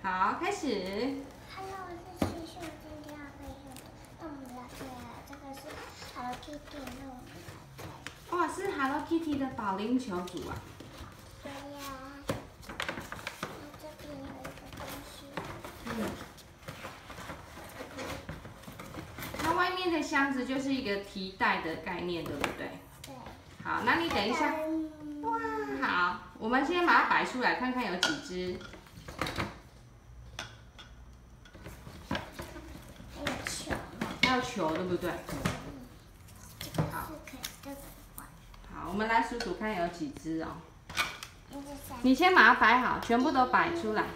好，开始。 Hello， 我是徐秀今天要分享的。那我们来对啊，这个是 Hello Kitty， 那我们来猜。 哇，是 Hello Kitty 的保龄球组啊。 对呀。那这边有一个东西。 它外面的箱子就是一个提袋的概念，对不对？ 对。 好，那你等一下。哇，好，我们先把它摆出来，看看有几只。还有球，对不对？好。好，我们来数数看有几只哦。你先把它摆好，全部都摆出来。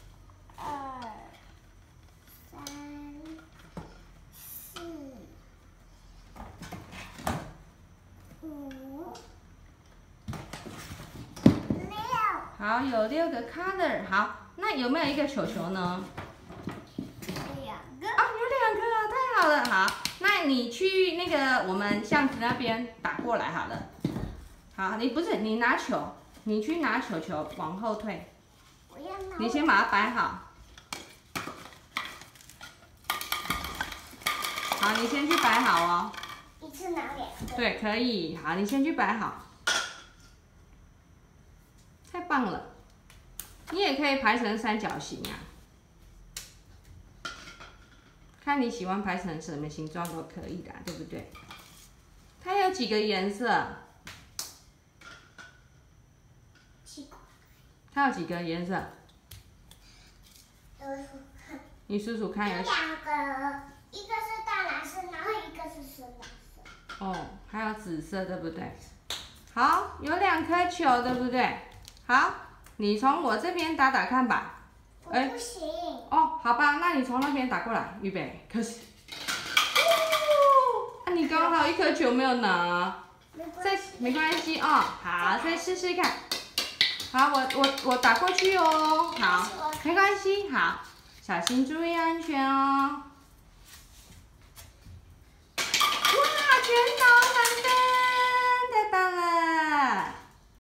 2、3、4、5、6。 好，有6个 color。好，那有没有一个球球呢？ 2个。 啊，有2个，太好了。好，那你去那个我们巷子那边打过来好了。好，你拿球，你去拿球球，往后退。你先把它摆好。好，你先去摆好哦。 一次拿2个。 对，可以。好，你先去摆好。太棒了！你也可以排成三角形啊。看你喜欢排成什么形状都可以的，对不对？它有几个颜色 ？7个。 它有几个颜色？你数数看有。 2个，一个是大蓝色，然后一个是深蓝色。 哦，还有紫色，对不对？好，有2颗球，对不对？好，你从我这边打打看吧。 我不行。 哦，好吧，那你从那边打过来，预备，开始。哦，你刚好1颗球没有拿。没关系哦。好，再试试看。好，我打过去哦。好，没关系。好，小心注意安全哦。